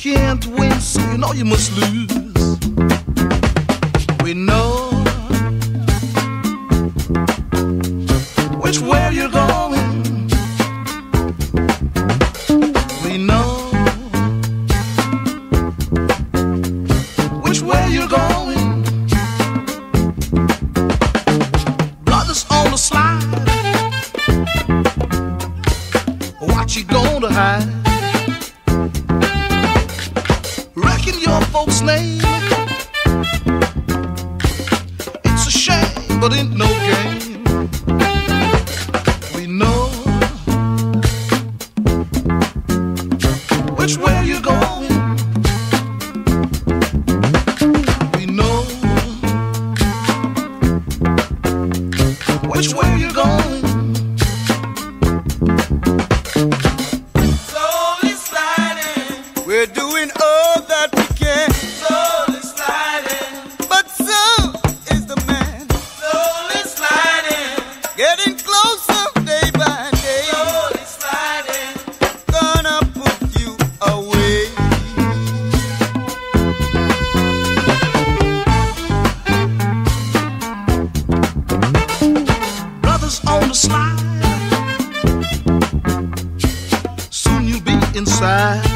can't win, so you know you must lose. We know which way you're going. We know which way you're going. Brothers on the slide, what you gonna hide? Reckon your folks' name. It's a shame, but ain't no game. We know which way you're going. We know which way you're going. Slowly sliding, we're doing all that we can. Slowly sliding, but so is the man. Slowly sliding, getting closer day by day. Slowly sliding, gonna put you away. Brothers on the slide, soon you'll be inside.